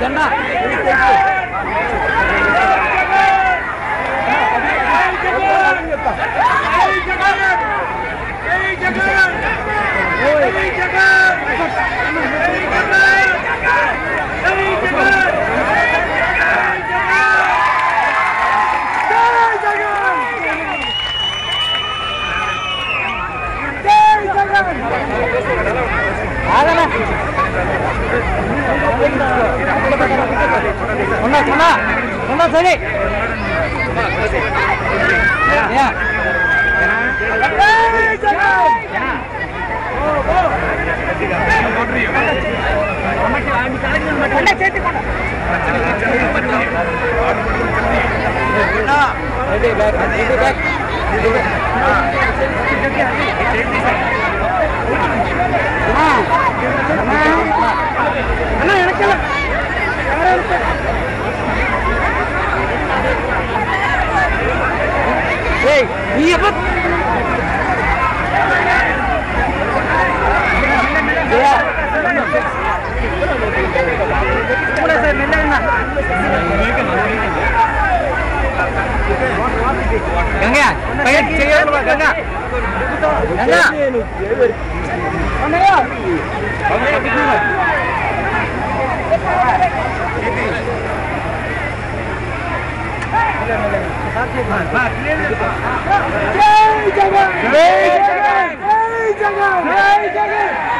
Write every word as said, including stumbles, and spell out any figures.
జెండా Kena, kena, kena sini. Ya. Hey, iya bet. Ya. Mulai saya melang na. Gangga, pengen cewek apa Gangga? Gangga. Mana ya? Jai Jagan! Jai Jagan! Jai Jagan! Jai Jagan!